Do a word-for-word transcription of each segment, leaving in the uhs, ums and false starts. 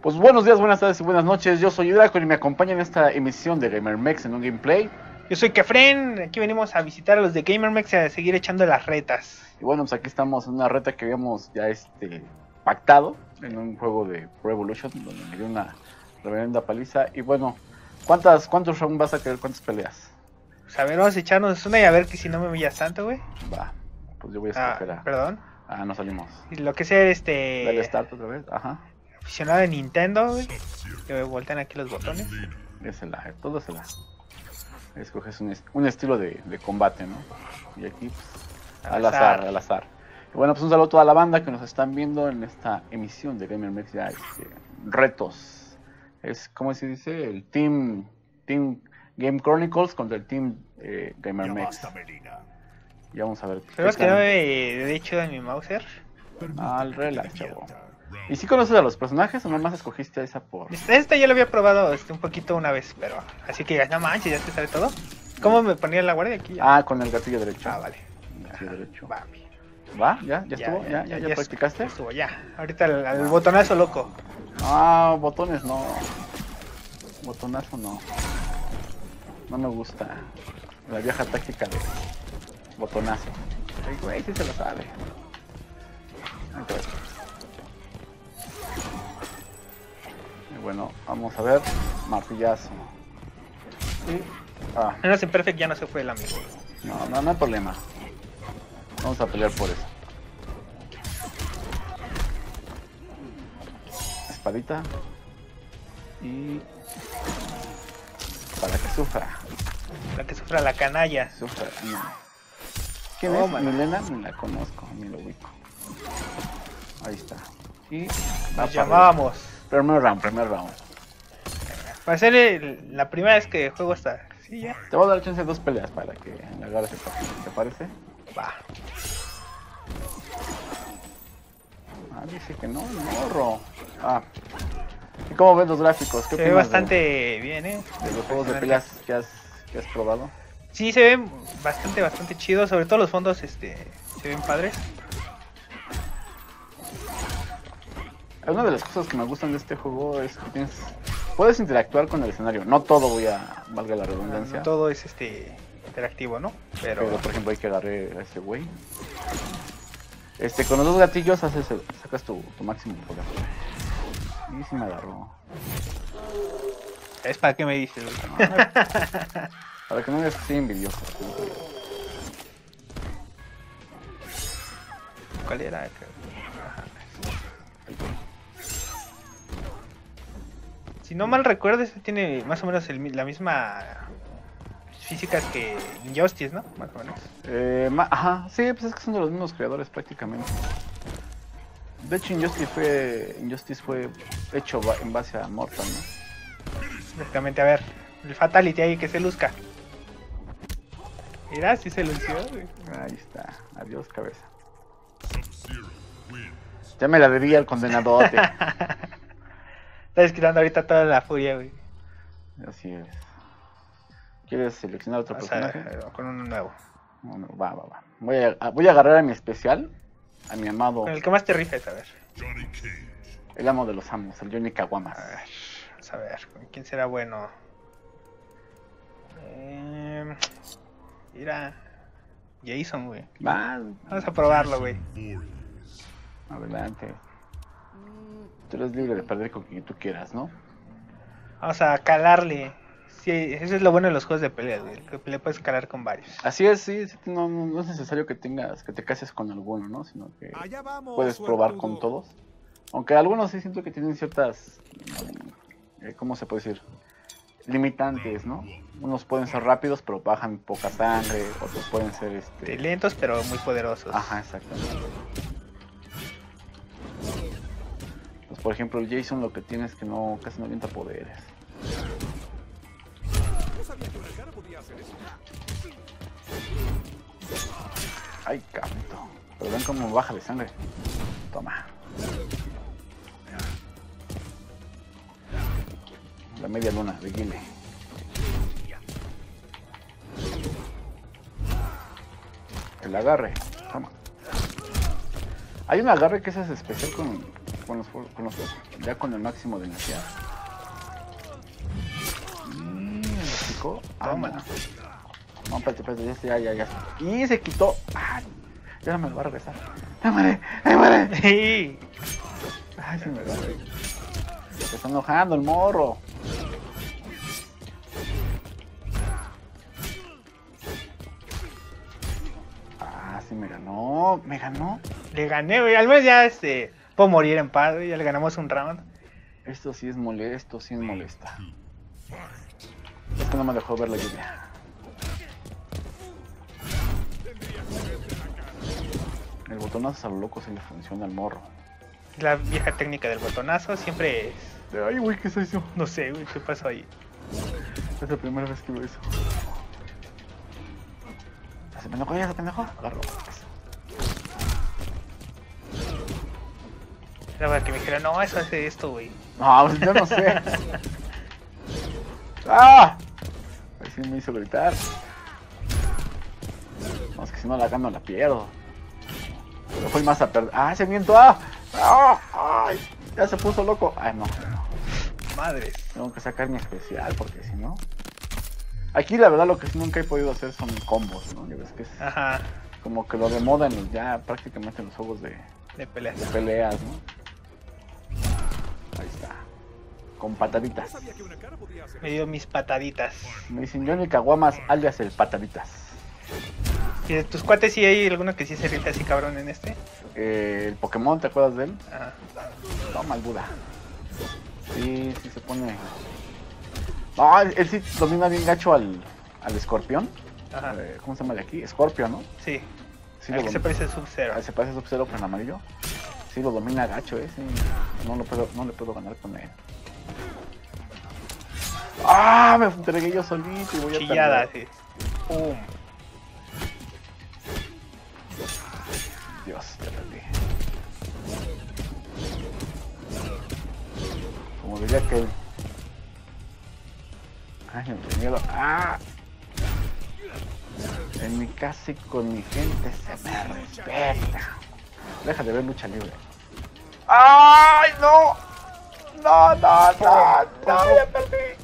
Pues buenos días, buenas tardes y buenas noches. Yo soy Draco y me acompaña en esta emisión de GamerMex en un gameplay. Yo soy Kefren, aquí venimos a visitar a los de GamerMex y a seguir echando las retas. Y bueno, pues aquí estamos en una reta que habíamos ya este pactado en un juego de Pro Evolution donde me dio una reverenda paliza. Y bueno, ¿cuántas, ¿cuántos rounds vas a querer? ¿Cuántas peleas? Pues a ver, vamos a echarnos una y a ver que si no me humillas tanto, güey. Va, pues yo voy a escoger Ah, a... perdón. Ah, no salimos. Y lo que sea, este... Dale start otra vez, ajá. aficionado de Nintendo, güey. Que me voltean aquí los botones. Es el A, todo es el A. Escoges un, est un estilo de, de combate, ¿no? Y aquí, pues, al azar, al azar. Y bueno, pues un saludo a toda la banda que nos están viendo en esta emisión de GamerMex, ya este, retos. Es, ¿cómo se dice? El Team, Team Game Chronicles contra el Team eh, GamerMex. Y vamos a ver. Esperemos que no me de hecho de mi Mauser. Al relax, chavo. ¿Y si conoces a los personajes o nomás escogiste a esa por...? Esta ya lo había probado este, un poquito una vez, pero... Así que no manches, ya te sabe todo. ¿Cómo me ponía la guardia aquí? Ya. Ah, con el gatillo derecho. Ah, vale. El gatillo derecho. Va, ¿Va? ¿Ya? ¿Ya, ya estuvo? ¿Ya, ya, ya, ya, ya practicaste? Ya estuvo, ya. Ahorita el, el botonazo loco. Ah, botones no. Botonazo no. No me gusta. La vieja táctica de botonazo. Ay, güey, sí se lo sabe. Entonces. Y bueno, vamos a ver. Martillazo. Y... Ah. Menos en Perfect ya no se fue el amigo. No, no, no hay problema. Vamos a pelear por eso. Espadita. Y... para que sufra. Para que sufra la canalla. Sufra, no. ¿Quién Oh, es? man. Milena, ni la conozco, ni lo ubico. Ahí está. Y... Nos llamábamos. Primer round, primer round. Va a ser el, la primera vez que juego esta. Sí, ya. Te voy a dar chance de dos peleas para que le agarres el partido. ¿Te parece? Va. Ah, dice que no, morro. Ah. ¿Y cómo ves los gráficos? ¿Qué Se ve opinas bastante de, bien, eh. de los juegos de peleas que has, que has probado? Sí, se ven bastante, bastante chidos. Sobre todo los fondos, este, se ven padres. Una de las cosas que me gustan de este juego es que tienes, puedes interactuar con el escenario. No todo, voy a, valga la redundancia. No todo es este interactivo, ¿no? Pero, Pero por ejemplo hay que agarrar a ese güey. Este, con los dos gatillos haces el- sacas tu, tu máximo poder. Y sí me agarró. ¿es para qué me dices? No, no, para que no me esté envidioso. ¿Cuál era? Si no mal recuerdo, este tiene más o menos el, la misma físicas que Injustice, ¿no? Más o menos. Eh, ma- ajá, sí, pues es que son de los mismos creadores prácticamente. De hecho Injustice fue, Injustice fue hecho ba- en base a Mortal, ¿no? Exactamente, a ver, el Fatality ahí que se luzca. Mira, sí se lució, güey. Ahí está, adiós cabeza. Ya me la debía el condenadote. Está desquitando ahorita toda la furia, güey. Así es. ¿Quieres seleccionar otro Vamos a ver, personaje? con uno nuevo. No, no, va, va, va. Voy a, a- voy a agarrar a mi especial, a mi amado, Con el que más te rifes, a ver. el amo de los amos, el Johnny Kawamas. A ver, vamos a ver, ¿con quién será bueno? Eh, mira, Jason, güey. Va, Vamos a probarlo, güey. adelante. Tú eres libre de perder con quien tú quieras, ¿no? Vamos a calarle. Sí, eso es lo bueno de los juegos de pelea, güey. Que le puedes calar con varios. Así es, sí, sí, no, no- no es necesario que tengas, que te cases con alguno, ¿no? Sino que Allá vamos, puedes probar suertudo. con todos. Aunque algunos sí siento que tienen ciertas, eh, ¿cómo se puede decir? Limitantes, ¿no? Unos pueden ser rápidos pero bajan poca sangre, otros pueden ser este... Lentos, pero muy poderosos. Ajá, exactamente. Pues por ejemplo el Jason lo que tiene es que no, casi no avienta poderes. No sabía que una cara podía hacer eso. Ay, cabrón. Pero ven cómo baja de sangre. Toma. La media luna de Guile. El agarre. Toma. Hay un agarre que es especial con, con los, con los ya con el máximo de energía. Y lo picó. Ah, Toma. no. No, espérate, espérate, ya, ya, ya. Y se quitó. Ay, ya no me lo va a regresar. ¡Ay, muere! ¡Ay, muere! Sí. Ay, se me va. Se está enojando el morro. Ah, sí me ganó. Me ganó. Le gané, güey. Al menos ya este. Puedo morir en paz, güey. Ya le ganamos un round. Esto sí es molesto, sí es molesta. Es que no me dejó ver la lluvia. El botonazo a lo loco se le funciona al morro. La vieja técnica del botonazo siempre es. Ay, güey, ¿qué es eso? No sé, güey, ¿qué pasó ahí? Es la primera vez que veo eso. ¿Ya se pendejó? ¿Ya se pendejó? Agarro. Era para que me dijera, no, eso hace esto, güey. No, pues yo no sé. ¡Ah! Ahí sí me hizo gritar. No, es que si no la gano la pierdo. Pero fue más a perder. ¡Ah, ese viento! ¡Ah! ¡Ah! ¡Ay! Ya se puso loco. Ay, no. Madres. Tengo que sacar mi especial porque si no... Aquí la verdad lo que sí nunca he podido hacer son combos, ¿no? Ya ves que es Ajá, como que lo de moda en los, ya prácticamente en los juegos de, de peleas. de peleas, ¿no? Ahí está. Con No pataditas. sabía que una cara podía hacer Me eso. dio mis pataditas. Me dicen Johnny Caguamas alias el pataditas. ¿Y de tus cuates sí hay alguno que sí se rifa así cabrón en este? Eh, el Pokémon, ¿te acuerdas de él? Ajá. Toma el Buda. Sí, sí se pone... No, él, él sí domina bien gacho al, al escorpión. Ajá. Eh, ¿Cómo se llama de aquí? Scorpio, ¿no? Sí. Sí, El lo que se dom- parece a Sub-Zero. Ah, se parece a Sub-Zero pero en amarillo. Sí, lo domina gacho, eh. Sí. No, lo puedo, no le puedo ganar con él. ¡Ah! Me entregué yo solito y voy a Chillada, perder. sí. Pum. Dios, te perdí. Como diría que... Ay, me miedo. ¡Ah! En mi casa y con mi gente se me respeta. Deja de ver lucha libre. ¡Ay, no! ¡No, no, no! ¡No, ya perdí!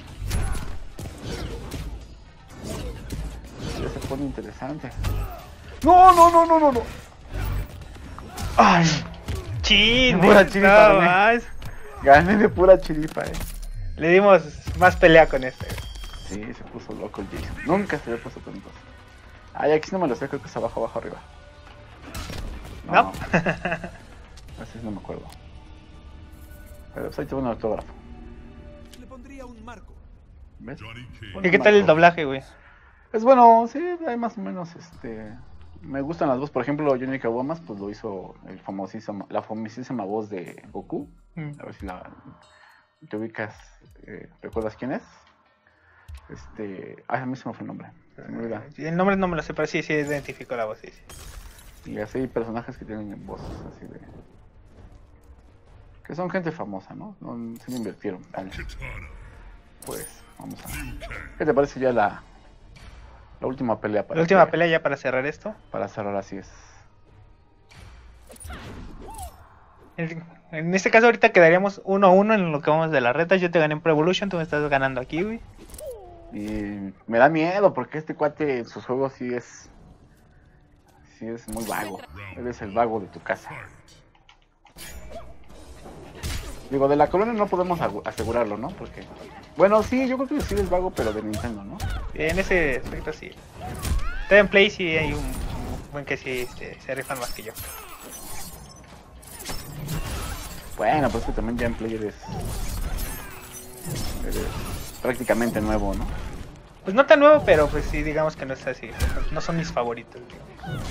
Ya se pone interesante. ¡No, no, no, no, no, no! ¡Ay! Chin, Pura no chiripa, ¿no? más. Gané de pura chiripa, eh. Le dimos más pelea con este. Sí, se puso loco el Jason. Nunca se había puesto tantos. Ay, aquí no me lo sé, creo que es abajo, abajo, arriba. No. Así no me acuerdo. Pero pues ahí tengo un autógrafo. Le pondría un marco. ¿Ves? ¿Y qué tal el doblaje, güey? Es bueno, sí, hay más o menos, este... Me gustan las voces, por ejemplo, Johnny Caguamas, pues lo hizo el famosísimo, la famosísima voz de Goku. Mm. A ver si la... te ubicas, eh, ¿recuerdas quién es? Este... Ay, a mí se me fue el nombre. Se me olvida. El nombre no me lo sé, pero sí, sí identifico la voz. Sí, sí. Y así hay personajes que tienen voces así de... que son gente famosa, ¿no? No se le invirtieron. Vale. Pues, vamos a... ¿Qué te parece ya la... la última pelea para... La última que- pelea ya para cerrar esto. Para cerrar así es. En, en este caso ahorita quedaríamos uno a uno en lo que vamos de las retas. Yo te gané en Pro Evolution, tú me estás ganando aquí, güey. Y me da miedo porque este cuate en sus juegos sí es... sí es muy vago. Eres el vago de tu casa. Digo, de la colonia no podemos agu- asegurarlo, ¿no? Porque... bueno, sí, yo creo que sí es vago, pero de Nintendo, ¿no? En ese aspecto sí. Todavía en Play sí hay un, un buen que sí este, se rifan más que yo. Bueno, pues que también ya en Play eres... eres prácticamente nuevo, ¿no? Pues no tan nuevo, pero pues sí, digamos que no es así. No son mis favoritos. Digamos.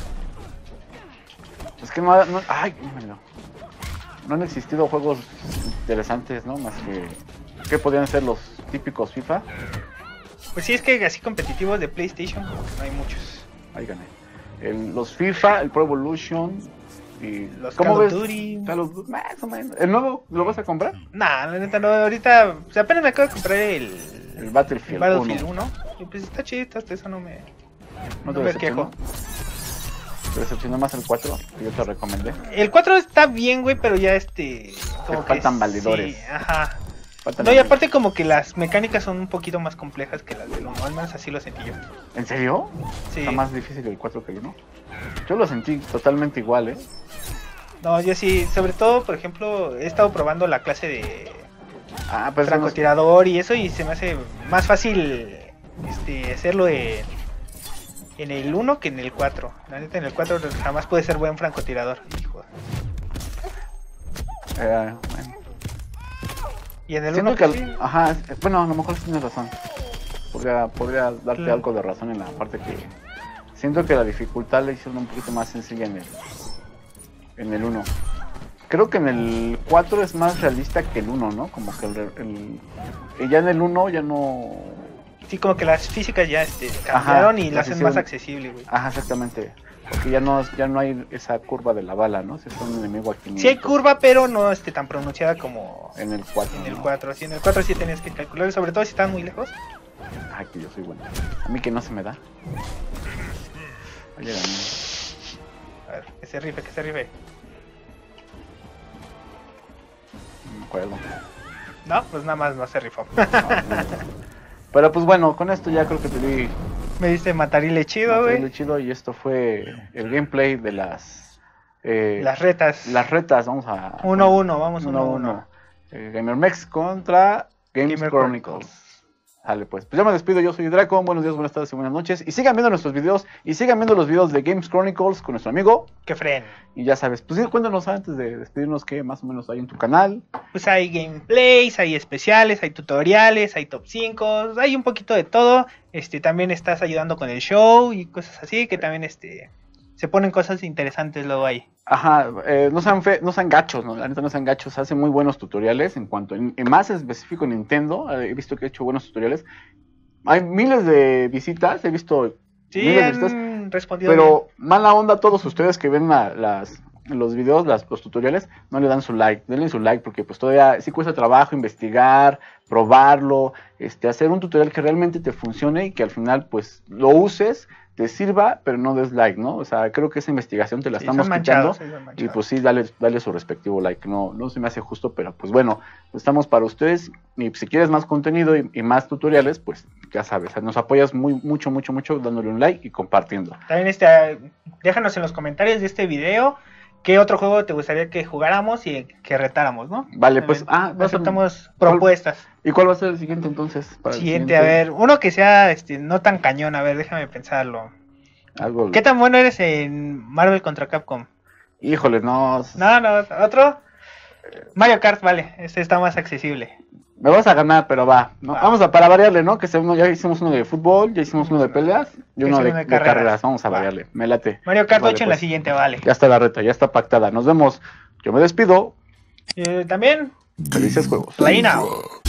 Es que no, ha- no ay, dímelo. No han existido juegos interesantes, ¿no? Más que... ¿qué podrían ser los típicos FIFA? Pues sí, es que así competitivos de PlayStation como que no hay muchos. Ahí gané. El- los FIFA, el Pro Evolution y... Los ¿cómo Call of ves? Duty. Call of Duty, más o menos. ¿El nuevo lo vas a comprar? Nah, la neta no, ahorita, o sea, apenas me acabo de comprar el, El Battlefield, el Battlefield uno. uno. Y pues está chido, hasta eso no me, ¿No no te me decepcionó? quejo. Te decepcionó más el cuatro, que yo te recomendé. El cuatro está bien, güey, pero ya este... Como Te que faltan valedores. Sí, ajá. Faltan No, y amigos. aparte como que las mecánicas son un poquito más complejas que las del uno, al menos así lo sentí yo. ¿En serio? Sí. Está más difícil el cuatro que el uno. Yo lo sentí totalmente igual, ¿eh? No, yo sí, sobre todo, por ejemplo, he estado probando la clase de Ah, pues eso no- francotirador y eso, y se me hace más fácil este hacerlo en, en el uno que en el cuatro. La neta, en el cuatro jamás puede ser buen francotirador. Hijo. eh, bueno. Y en el Siento uno que, pues, al- sí. ajá, es- bueno, a lo mejor sí tienes razón. Podría, podría darte Claro. algo de razón en la parte que siento que la dificultad la hicieron un poquito más sencilla en el en el uno. Creo que en el cuatro es más realista que el uno, ¿no? Como que el, el- y ya en el uno ya no. Sí, como que las físicas ya este, cambiaron y las lo hacen hicieron- más accesible, güey. Ajá, exactamente. Porque ya no, ya no hay esa curva de la bala, ¿no? Si es un enemigo aquí. Sí hay curva, pero no este, tan pronunciada como En el cuatro. en el ¿no? cuatro. Sí, en el cuatro sí tenías que calcular, sobre todo si estaban muy lejos. Ay, que yo soy bueno. A mí que no se me da. Oye, gané. A ver, que se rife, que se rife. No me acuerdo. No, pues nada más no se rifó. No, no. Pero pues bueno, con esto ya creo que te di Me diste matarile chido, material güey. chido y esto fue el gameplay de las eh, Las retas. las retas. Vamos a Uno a uno, vamos uno a uno, uno. uno. Eh, GamerMex contra Games Gamer Chronicles. Chronicles. Sale pues. Pues yo me despido, yo soy Draco. Buenos días, buenas tardes y buenas noches. Y sigan viendo nuestros videos y sigan viendo los videos de Games Chronicles con nuestro amigo. Que fren. Y ya sabes, pues sí, cuéntanos antes de despedirnos qué más o menos hay en tu canal. Pues hay gameplays, hay especiales, hay tutoriales, hay top cinco, hay un poquito de todo. Este, también estás ayudando con el show y cosas así, que también este se ponen cosas interesantes luego ahí. Ajá, eh, no sean fe, no sean gachos, ¿no? La neta no sean gachos, hace muy buenos tutoriales en cuanto, en, en más específico Nintendo, eh, he visto que ha hecho buenos tutoriales. Hay miles de visitas, he visto Sí, miles de visitas, han respondido pero mala onda a todos ustedes que ven la- las, los videos, las, los tutoriales, no le dan su like, denle su like porque pues todavía sí cuesta trabajo investigar, probarlo, este, hacer un tutorial que realmente te funcione y que al final pues lo uses, te sirva, pero no des like, ¿no? O sea, creo que esa investigación te la Sí, estamos son quitando. manchados, sí, son Y manchados. pues sí, dale, dale su respectivo like, no, no se me hace justo, pero pues bueno, estamos para ustedes y si quieres más contenido y, y más tutoriales, pues ya sabes, nos apoyas muy, mucho, mucho, mucho dándole un like y compartiendo. También este, déjanos en los comentarios de este video qué otro juego te gustaría que jugáramos y que retáramos, ¿no? Vale, pues, También ah, vas a- aceptamos ¿cuál- propuestas. ¿Y cuál va a ser el siguiente entonces? Para el Siguiente, a ver, uno que sea este no tan cañón, a ver, déjame pensarlo. Algo... ¿Qué tan bueno eres en Marvel contra Capcom? Híjole, no, No, no, otro. Mario Kart, vale, este está más accesible. me vas a ganar, pero va, ¿no? Va. Vamos a para variarle, ¿no? Que sea uno, ya hicimos uno de fútbol, ya hicimos uno de peleas y uno Ese de, uno de de carreras. carreras. Vamos a Va. variarle, me late. Mario Kart Vale, ocho en la pues. siguiente, vale. Ya está la reta, ya está pactada. Nos vemos. Yo me despido. Eh, también, Felices juegos. Play Now.